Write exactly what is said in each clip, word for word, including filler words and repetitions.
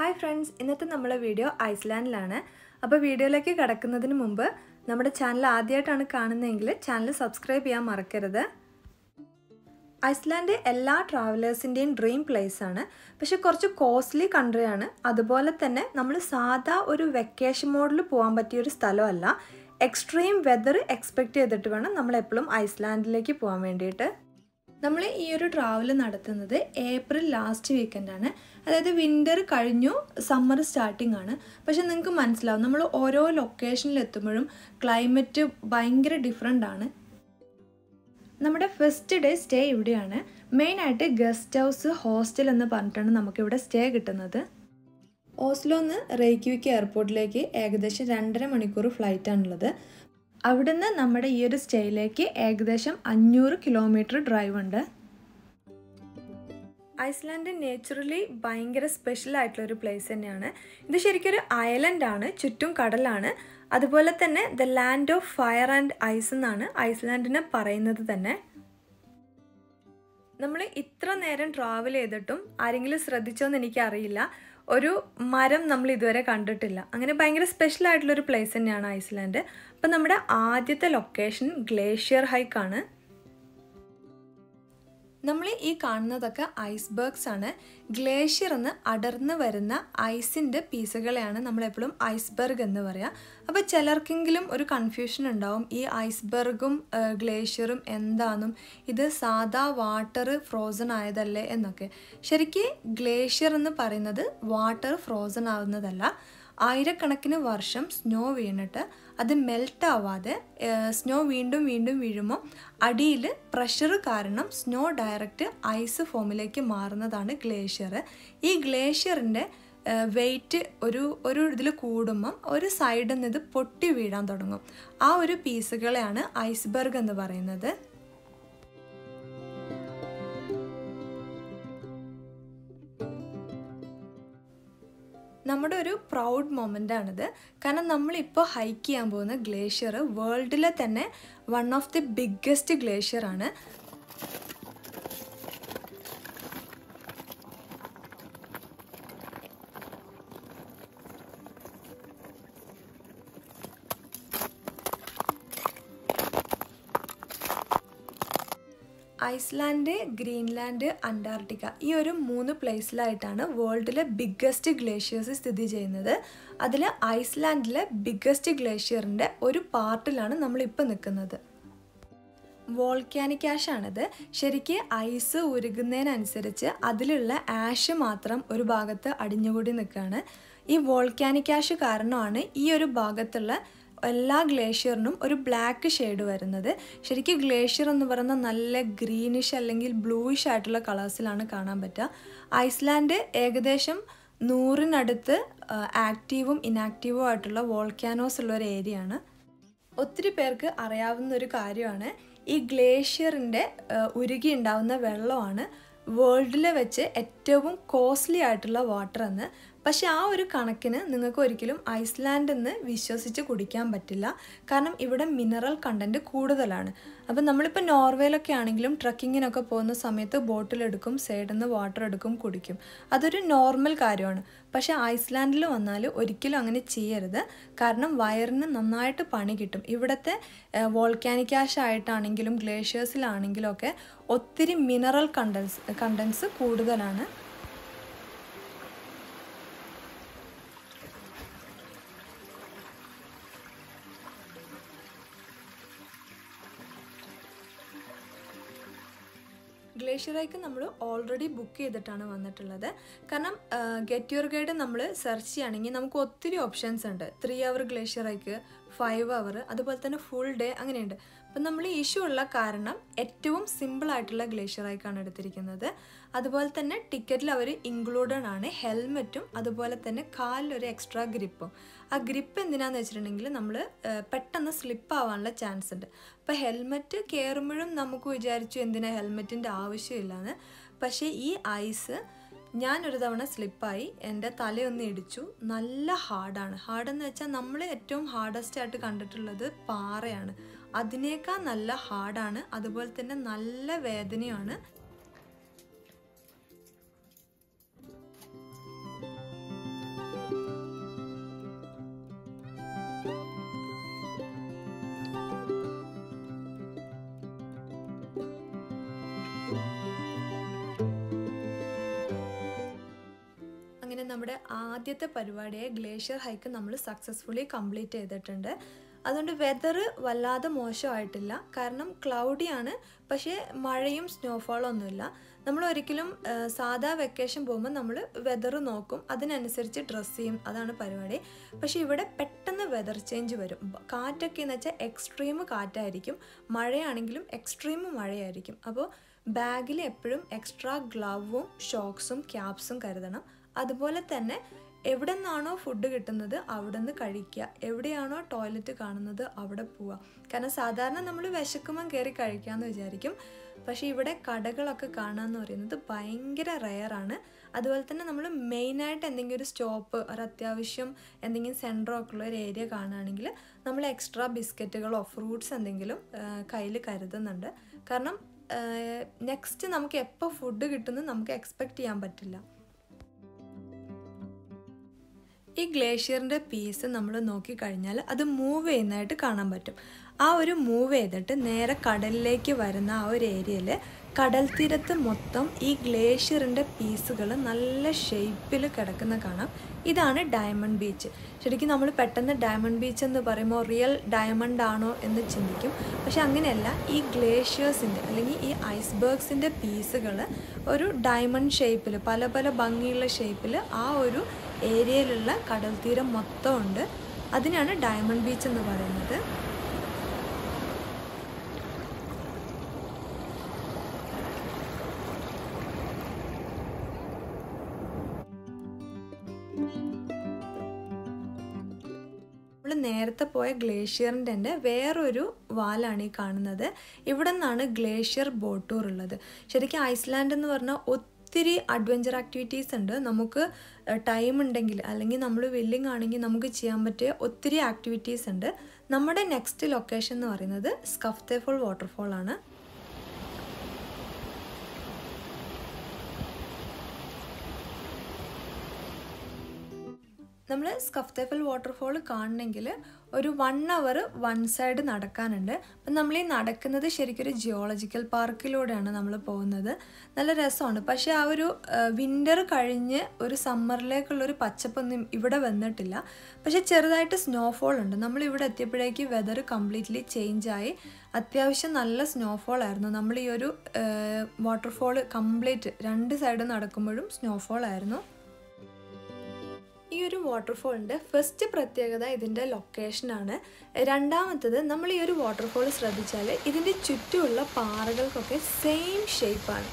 Hi friends, ഇന്നത്തെ നമ്മുടെ video ഐസ്ലാൻഡിലാണ്. അപ്പോൾ വീഡിയോയിലേക്ക് കടക്കുന്നതിന് മുമ്പ് നമ്മുടെ ചാനൽ ആദ്യമായിട്ടാണ് കാണുന്നതെങ്കിൽ ചാനൽ സബ്സ്ക്രൈബ് ചെയ്യാൻ മറക്കരുത്. ഐസ്ലാൻഡ് എല്ലാ ട്രാവലേഴ്സിൻ്റെയും ഡ്രീം പ്ലേസ് ആണ്. പക്ഷെ കുറച്ച് കോസ്റ്റ്ലി കൺട്രിയാണ്. അതുപോലെ തന്നെ നമ്മൾ സാധാ ഒരു വെക്കേഷൻ മോഡിൽ പോകാൻ പറ്റിയ ഒരു സ്ഥലമല്ല. എക്സ്ട്രീം വെതർ എക്സ്പെക്റ്റ് ചെയ്തിട്ട് വേണം നമ്മൾ എപ്പോഴും ഐസ്ലാൻഡിലേക്ക് പോകാൻ വേണ്ടിയിട്ട്. നമ്മൾ ഈ ഒരു ട്രാവൽ നടത്തുന്നത് ഏപ്രിൽ ലാസ്റ്റ് വീക്കെൻഡാണ്. അതായത് വിൻ്റർ കഴിഞ്ഞു, സമ്മർ സ്റ്റാർട്ടിംഗ് ആണ്. പക്ഷെ നിങ്ങൾക്ക് മനസ്സിലാവും, നമ്മൾ ഓരോ ലൊക്കേഷനിൽ എത്തുമ്പോഴും ക്ലൈമറ്റ് ഭയങ്കര ഡിഫറെൻ്റ് ആണ്. നമ്മുടെ ഫസ്റ്റ് ഡേ സ്റ്റേ ഇവിടെയാണ്. മെയിനായിട്ട് ഗസ്റ്റ് ഹൗസ്, ഹോസ്റ്റൽ എന്ന് പറഞ്ഞിട്ടാണ് നമുക്കിവിടെ സ്റ്റേ കിട്ടുന്നത്. ഓസ്ലോന്ന് റേക്യുവിക്ക് എയർപോർട്ടിലേക്ക് ഏകദേശം രണ്ടര മണിക്കൂർ ഫ്ലൈറ്റാണുള്ളത്. അവിടുന്ന് നമ്മുടെ ഈ ഒരു സ്റ്റേയിലേക്ക് ഏകദേശം അഞ്ഞൂറ് കിലോമീറ്റർ ഡ്രൈവ് ഉണ്ട്. ഐസ്ലാൻഡ് നേച്ചുറലി ഭയങ്കര സ്പെഷ്യൽ ആയിട്ടുള്ളൊരു പ്ലേസ് തന്നെയാണ്. ഇത് ശരിക്കും ഒരു ഐലൻഡ് ആണ്, ചുറ്റും കടലാണ്. അതുപോലെ തന്നെ the land of fire and ice എന്നാണ് ഐസ്ലാൻഡിനെ പറയുന്നത് തന്നെ. നമ്മൾ ഇത്ര നേരം ട്രാവൽ ചെയ്തിട്ടും ആരെങ്കിലും ശ്രദ്ധിച്ചോന്ന് എനിക്കറിയില്ല, ഒരു മരം നമ്മൾ ഇതുവരെ കണ്ടിട്ടില്ല. അങ്ങനെ ഭയങ്കര സ്പെഷ്യൽ ആയിട്ടുള്ളൊരു പ്ലേസ് തന്നെയാണ് ഐസ്ലാൻഡ്. അപ്പം നമ്മുടെ ആദ്യത്തെ ലൊക്കേഷൻ ഗ്ലേഷ്യർ ഹൈക്കാണ്. നമ്മൾ ഈ കാണുന്നതൊക്കെ ഐസ്ബർഗ്സ് ആണ്. ഗ്ലേഷ്യർ എന്ന് അടർന്ന് വരുന്ന ഐസിൻ്റെ പീസുകളെയാണ് നമ്മളെപ്പോഴും ഐസ്ബർഗ് എന്ന് പറയുക. അപ്പോൾ ചിലർക്കെങ്കിലും ഒരു കൺഫ്യൂഷൻ ഉണ്ടാവും, ഈ ഐസ്ബർഗും ഗ്ലേഷ്യറും എന്താണെന്നും ഇത് സാധാ വാട്ടർ ഫ്രോസൺ ആയതല്ലേ എന്നൊക്കെ. ശരിക്കും ഗ്ലേഷ്യർ എന്ന് പറയുന്നത് വാട്ടർ ഫ്രോസൺ ആവുന്നതല്ല. ആയിരക്കണക്കിന് വർഷം സ്നോ വീണിട്ട് അത് മെൽറ്റ് ആവാതെ സ്നോ വീണ്ടും വീണ്ടും വീഴുമ്പോൾ അടിയിൽ പ്രഷർ കാരണം സ്നോ ഡയറക്റ്റ് ഐസ് ഫോമിലേക്ക് മാറുന്നതാണ് ഗ്ലേഷ്യർ. ഈ ഗ്ലേഷ്യറിൻ്റെ വെയിറ്റ് ഒരു ഒരു ഇതിൽ കൂടുമ്പം ഒരു സൈഡിൽ നിന്ന് ഇത് പൊട്ടി വീഴാൻ തുടങ്ങും. ആ ഒരു പീസുകളെയാണ് ഐസ്ബർഗ് എന്ന് പറയുന്നത്. നമ്മുടെ ഒരു പ്രൗഡ് മൊമെൻ്റ് ആണിത്. കാരണം നമ്മളിപ്പോൾ ഹൈക്ക് ചെയ്യാൻ പോകുന്ന ഗ്ലേഷ്യർ വേൾഡിലെ തന്നെ one of the biggest glacier ആണ്. ഐസ്ലാൻഡ്, ഗ്രീൻലാൻഡ്, അന്റാർട്ടിക്ക ഈ ഒരു മൂന്ന് പ്ലേസിലായിട്ടാണ് വേൾഡിലെ ബിഗ്ഗസ്റ്റ് ഗ്ലേഷ്യേഴ്സ് സ്ഥിതി ചെയ്യുന്നത്. അതിൽ ഐസ്ലാൻഡിലെ ബിഗ്ഗസ്റ്റ് ഗ്ലേഷ്യറിൻ്റെ ഒരു പാർട്ടിലാണ് നമ്മളിപ്പോൾ നിൽക്കുന്നത്. വോൾക്കാനിക് ആഷ് ആണിത്. ശരിക്ക് ഐസ് ഉരുകുന്നതിനനുസരിച്ച് അതിലുള്ള ആഷ് മാത്രം ഒരു ഭാഗത്ത് അടിഞ്ഞുകൂടി നിൽക്കുകയാണ്. ഈ വോൾക്കാനിക് ആഷ് കാരണമാണ് ഈ ഒരു ഭാഗത്തുള്ള എല്ലാ ഗ്ലേഷ്യറിനും ഒരു ബ്ലാക്ക് ഷെയ്ഡ് വരുന്നത്. ശരിക്കും ഗ്ലേഷ്യർ എന്ന് പറയുന്ന നല്ല ഗ്രീനിഷ് അല്ലെങ്കിൽ ബ്ലൂയിഷ് ആയിട്ടുള്ള കളേഴ്സിലാണ് കാണാൻ പറ്റുക. ഐസ്ലാൻഡ് ഏകദേശം നൂറിനടുത്ത് ആക്റ്റീവും ഇനാക്റ്റീവും ആയിട്ടുള്ള വോൾക്കാനോസ് ഉള്ള ഒരു ഏരിയ ആണ്. ഒത്തിരി പേർക്ക് അറിയാവുന്ന ഒരു കാര്യമാണ്, ഈ ഗ്ലേഷ്യറിൻ്റെ ഉരുകി ഉണ്ടാവുന്ന വെള്ളമാണ് വേൾഡിൽ വെച്ച് ഏറ്റവും കോസ്റ്റ്ലി ആയിട്ടുള്ള വാട്ടർ എന്ന്. പക്ഷെ ആ ഒരു കണക്കിന് നിങ്ങൾക്ക് ഒരിക്കലും ഐസ്ലാൻഡിൽ നിന്ന് വിശ്വസിച്ച് കുടിക്കാൻ പറ്റില്ല. കാരണം ഇവിടെ മിനറൽ കണ്ടൻറ്റ് കൂടുതലാണ്. അപ്പം നമ്മളിപ്പോൾ നോർവേയിലൊക്കെ ആണെങ്കിലും ട്രക്കിങ്ങിനൊക്കെ പോകുന്ന സമയത്ത് ബോട്ടിലെടുക്കും, സൈഡിൽ നിന്ന് വാട്ടർ എടുക്കും, കുടിക്കും. അതൊരു നോർമൽ കാര്യമാണ്. പക്ഷേ ഐസ്ലാൻഡിൽ വന്നാൽ ഒരിക്കലും അങ്ങനെ ചെയ്യരുത്. കാരണം വയറിന് നന്നായിട്ട് പണി കിട്ടും. ഇവിടുത്തെ വോൾക്കാനിക് ആഷ് ആയിട്ടാണെങ്കിലും ഗ്ലേഷ്യേഴ്സിലാണെങ്കിലും ഒക്കെ ഒത്തിരി മിനറൽ കണ്ടൻസ് കണ്ടൻസ് കൂടുതലാണ്. ഗ്ലേഷ്യർ ഹൈക്ക് നമ്മൾ ഓൾറെഡി ബുക്ക് ചെയ്തിട്ടാണ് വന്നിട്ടുള്ളത്. കാരണം ഗെറ്റ് യുവർ ഗൈഡ് നമ്മൾ സെർച്ച് ചെയ്യുകയാണെങ്കിൽ നമുക്ക് ഒത്തിരി ഓപ്ഷൻസ് ഉണ്ട്. Three hour glacier hike, five hour, അതുപോലെ തന്നെ ഫുൾ ഡേ അങ്ങനെയുണ്ട്. അപ്പം നമ്മൾ ഇഷ്യൂ ഉള്ള കാരണം ഏറ്റവും സിമ്പിളായിട്ടുള്ള ഗ്ലേഷ്യർ ഹൈക്കാണ് എടുത്തിരിക്കുന്നത്. അതുപോലെ തന്നെ ടിക്കറ്റിൽ അവർ ഇൻക്ലൂഡഡ് ആണ് ഹെൽമെറ്റും അതുപോലെ തന്നെ കാലിലൊരു എക്സ്ട്രാ ഗ്രിപ്പും. ആ ഗ്രിപ്പ് എന്തിനാന്ന് വെച്ചിട്ടുണ്ടെങ്കിൽ നമ്മൾ പെട്ടെന്ന് സ്ലിപ്പ് ആവാനുള്ള ചാൻസ് ഉണ്ട്. അപ്പോൾ ഹെൽമെറ്റ് കയറുമ്പോഴും നമുക്ക് വിചാരിച്ചു എന്തിനാ ഹെൽമെറ്റിൻ്റെ ആവശ്യമില്ലാന്ന്. പക്ഷേ ഈ ഐസ് ഞാനൊരു തവണ സ്ലിപ്പായി, എൻ്റെ തലയൊന്ന് ഇടിച്ചു. നല്ല ഹാർഡാണ്. ഹാർഡെന്ന് വെച്ചാൽ നമ്മൾ ഏറ്റവും ഹാർഡസ്റ്റ് ആയിട്ട് കണ്ടിട്ടുള്ളത് പാറയാണ്. അതിനേക്കാൾ നല്ല ഹാർഡാണ്. അതുപോലെ തന്നെ നല്ല വേദനയാണ്. ആദ്യത്തെ പരിപാടിയായ ഗ്ലേഷ്യർ ഹൈക്ക് നമ്മൾ സക്സസ്ഫുള്ളി കംപ്ലീറ്റ് ചെയ്തിട്ടുണ്ട്. അതുകൊണ്ട് വെതർ വല്ലാതെ മോശമായിട്ടില്ല, കാരണം ക്ലൗഡിയാണ്, പക്ഷേ മഴയും സ്നോഫോളൊന്നുമില്ല. നമ്മൾ ഒരിക്കലും സാധാ വെക്കേഷൻ പോകുമ്പോൾ നമ്മൾ വെതർ നോക്കും, അതിനനുസരിച്ച് ഡ്രസ്സ് ചെയ്യും, അതാണ് പരിപാടി. പക്ഷേ ഇവിടെ പെട്ടെന്ന് വെതർ ചേഞ്ച് വരും. കാറ്റൊക്കെ എന്ന് വെച്ചാൽ എക്സ്ട്രീം കാറ്റായിരിക്കും, മഴയാണെങ്കിലും എക്സ്ട്രീം മഴയായിരിക്കും. അപ്പോൾ ബാഗിൽ എപ്പോഴും എക്സ്ട്രാ ഗ്ലൗവും ഷോക്സും ക്യാപ്സും കരുതണം. അതുപോലെ തന്നെ എവിടെ നിന്നാണോ ഫുഡ് കിട്ടുന്നത് അവിടെ നിന്ന് കഴിക്കുക, എവിടെയാണോ ടോയ്ലറ്റ് കാണുന്നത് അവിടെ പോവുക. കാരണം സാധാരണ നമ്മൾ വിശക്കുമ്പം കയറി കഴിക്കാമെന്ന് വിചാരിക്കും, പക്ഷേ ഇവിടെ കടകളൊക്കെ കാണാമെന്ന് പറയുന്നത് ഭയങ്കര റെയറാണ്. അതുപോലെ തന്നെ നമ്മൾ മെയിനായിട്ട് എന്തെങ്കിലും ഒരു സ്റ്റോപ്പ്, ഒരു അത്യാവശ്യം എന്തെങ്കിലും സെൻറ്ററോ ഒക്കെ ഉള്ള ഒരു ഏരിയ കാണുകയാണെങ്കിൽ നമ്മൾ എക്സ്ട്രാ ബിസ്ക്കറ്റുകളോ ഫ്രൂട്ട്സ് എന്തെങ്കിലും കയ്യിൽ കരുതുന്നുണ്ട്. കാരണം നെക്സ്റ്റ് നമുക്ക് എപ്പോൾ ഫുഡ് കിട്ടുമെന്ന് നമുക്ക് എക്സ്പെക്റ്റ് ചെയ്യാൻ പറ്റില്ല. ഈ ഗ്ലേഷ്യറിൻ്റെ പീസ് നമ്മൾ നോക്കിക്കഴിഞ്ഞാൽ അത് മൂവ് ചെയ്യുന്നതായിട്ട് കാണാൻ പറ്റും. ആ ഒരു മൂവ് ചെയ്തിട്ട് നേരെ കടലിലേക്ക് വരുന്ന ആ ഒരു ഏരിയയിൽ കടൽ തീരത്ത് മൊത്തം ഈ ഗ്ലേഷ്യറിൻ്റെ പീസുകൾ നല്ല ഷേപ്പിൽ കിടക്കുന്ന കാണാം. ഇതാണ് ഡയമണ്ട് ബീച്ച്. ശരിക്കും നമ്മൾ പെട്ടെന്ന് ഡയമണ്ട് ബീച്ച് എന്ന് പറയുമ്പോൾ റിയൽ ഡയമണ്ട് ആണോ എന്ന് ചിന്തിക്കും, പക്ഷെ അങ്ങനെയല്ല. ഈ ഗ്ലേഷ്യേഴ്സിൻ്റെ അല്ലെങ്കിൽ ഈ ഐസ്ബർഗ്സിൻ്റെ പീസുകൾ ഒരു ഡയമണ്ട് ഷേപ്പിൽ, പല പല ഭംഗിയുള്ള ഷേപ്പിൽ ആ ഒരു ഏരിയയിലുള്ള കടൽ തീരം മൊത്തം ഉണ്ട്. അതിനാണ് ഡയമണ്ട് ബീച്ച് എന്ന് പറയുന്നത്. നമ്മൾ നേരത്തെ പോയ ഗ്ലേഷ്യറിൻ്റെ വേറൊരു വാലാണ് ഈ കാണുന്നത്. ഇവിടെ നിന്നാണ് ഗ്ലേഷ്യർ ബോട്ട് ടൂർ ഉള്ളത്. ശരിക്കും ഐസ്ലാൻഡ് എന്ന് പറഞ്ഞാൽ ഒത്തിരി അഡ്വഞ്ചർ ആക്ടിവിറ്റീസ് ഉണ്ട്. നമുക്ക് ടൈം ഉണ്ടെങ്കിൽ അല്ലെങ്കിൽ നമ്മൾ വില്ലിങ് ആണെങ്കിൽ നമുക്ക് ചെയ്യാൻ പറ്റിയ ഒത്തിരി ആക്ടിവിറ്റീസ് ഉണ്ട്. നമ്മുടെ നെക്സ്റ്റ് ലൊക്കേഷൻ എന്ന് പറയുന്നത് സ്കഫ്തഫോൾ വാട്ടർഫോൾ ആണ്. നമ്മൾ സ്കഫ്തഫൽ വാട്ടർഫോൾ കാണണമെങ്കിൽ ഒരു വൺ അവർ വൺ സൈഡ് നടക്കാനുണ്ട്. അപ്പം നമ്മൾ ഈ നടക്കുന്നത് ശരിക്കും ഒരു ജിയോളജിക്കൽ പാർക്കിലൂടെയാണ് നമ്മൾ പോകുന്നത്. നല്ല രസമാണ്. പക്ഷേ ആ ഒരു വിൻ്റർ കഴിഞ്ഞ് ഒരു സമ്മറിലേക്കുള്ളൊരു പച്ചപ്പൊന്നും ഇവിടെ വന്നിട്ടില്ല. പക്ഷേ ചെറുതായിട്ട് സ്നോഫോൾ ഉണ്ട്. നമ്മൾ ഇവിടെ എത്തിയപ്പോഴേക്ക് വെതർ കംപ്ലീറ്റ്ലി ചേഞ്ചായി. അത്യാവശ്യം നല്ല സ്നോഫോൾ ആയിരുന്നു. നമ്മൾ ഈ ഒരു വാട്ടർഫോൾ കംപ്ലീറ്റ് രണ്ട് സൈഡ് നടക്കുമ്പോഴും സ്നോഫോൾ ആയിരുന്നു. ഈ ഒരു വാട്ടർഫോളിൻ്റെ ഫസ്റ്റ് പ്രത്യേകത ഇതിൻ്റെ ലൊക്കേഷനാണ്. രണ്ടാമത്തത്, നമ്മൾ ഈ ഒരു വാട്ടർഫോൾ ശ്രദ്ധിച്ചാൽ ഇതിൻ്റെ ചുറ്റുമുള്ള പാറകൾക്കൊക്കെ സെയിം ഷേപ്പാണ്.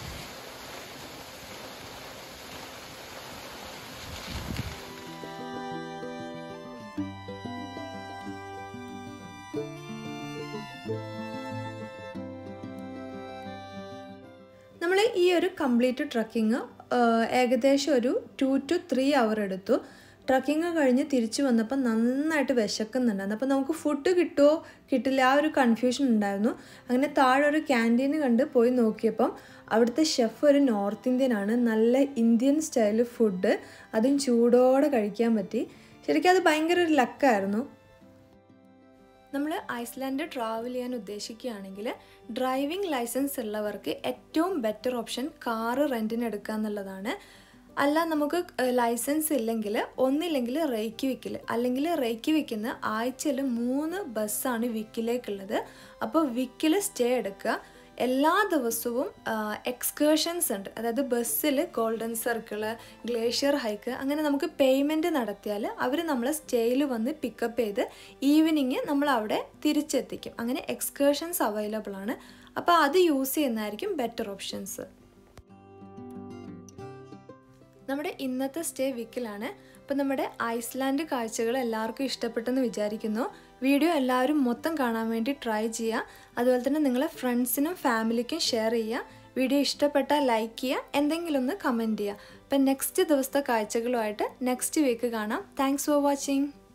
നമ്മൾ ഈ ഒരു കംപ്ലീറ്റ് ട്രക്കിങ് ഏകദേശം ഒരു ടു ടു ത്രീ അവർ എടുത്തു. ട്രക്കിങ് കഴിഞ്ഞ് തിരിച്ചു വന്നപ്പോൾ നന്നായിട്ട് വിശക്കുന്നുണ്ടായിരുന്നു. അപ്പോൾ നമുക്ക് ഫുഡ് കിട്ടുമോ കിട്ടില്ല ആ ഒരു കൺഫ്യൂഷൻ ഉണ്ടായിരുന്നു. അങ്ങനെ താഴെ ഒരു ക്യാൻറ്റീൻ കണ്ട് പോയി നോക്കിയപ്പം അവിടുത്തെ ഷെഫ് ഒരു നോർത്ത് ഇന്ത്യൻ ആണ്. നല്ല ഇന്ത്യൻ സ്റ്റൈൽ ഫുഡ്, അതും ചൂടോടെ കഴിക്കാൻ പറ്റി. ശരിക്കും അത് ഭയങ്കര ഒരു ലക്കായിരുന്നു. നമ്മൾ ഐസ്ലാൻഡ് ട്രാവൽ ചെയ്യാൻ ഉദ്ദേശിക്കുകയാണെങ്കിൽ ഡ്രൈവിംഗ് ലൈസൻസ് ഉള്ളവർക്ക് ഏറ്റവും ബെറ്റർ ഓപ്ഷൻ കാറ് റെൻറ്റിന് എടുക്കുക എന്നുള്ളതാണ്. അല്ല, നമുക്ക് ലൈസൻസ് ഇല്ലെങ്കിൽ ഒന്നില്ലെങ്കിൽ റേക്ക് വിക്കിൽ, അല്ലെങ്കിൽ റേക്ക് വിക്കുന്ന ആഴ്ചയിൽ മൂന്ന് ബസ്സാണ് വിക്കിലേക്കുള്ളത്. അപ്പോൾ വിക്കിൽ സ്റ്റേ എടുക്കുക. എല്ലാ ദിവസവും എക്സ്കേർഷൻസ് ഉണ്ട്. അതായത് ബസ്സിൽ ഗോൾഡൻ സർക്കിള്, ഗ്ലേഷ്യർ ഹൈക്ക്, അങ്ങനെ നമുക്ക് പേയ്മെൻറ്റ് നടത്തിയാൽ അവർ നമ്മളെ സ്റ്റേയിൽ വന്ന് പിക്കപ്പ് ചെയ്ത് ഈവനിങ് നമ്മൾ അവിടെ തിരിച്ചെത്തിക്കും. അങ്ങനെ എക്സ്കേർഷൻസ് അവൈലബിൾ ആണ്. അപ്പോൾ അത് യൂസ് ചെയ്യുന്നതായിരിക്കും ബെറ്റർ ഓപ്ഷൻസ്. നമ്മുടെ ഇന്നത്തെ സ്റ്റേ വിക്കിലാണ്. അപ്പോൾ നമ്മുടെ ഐസ്ലാൻഡ് കാഴ്ചകൾ എല്ലാവർക്കും ഇഷ്ടപ്പെട്ടെന്ന് വിചാരിക്കുന്നു. വീഡിയോ എല്ലാവരും മൊത്തം കാണാൻ വേണ്ടി ട്രൈ ചെയ്യുക. അതുപോലെ തന്നെ നിങ്ങളെ ഫ്രണ്ട്സിനും ഫാമിലിക്കും ഷെയർ ചെയ്യുക. വീഡിയോ ഇഷ്ടപ്പെട്ടാൽ ലൈക്ക് ചെയ്യുക, എന്തെങ്കിലും ഒന്ന് കമൻറ്റ് ചെയ്യുക. അപ്പം നെക്സ്റ്റ് ദിവസത്തെ കാഴ്ചകളുമായിട്ട് നെക്സ്റ്റ് വീക്ക് കാണാം. Thanks for watching.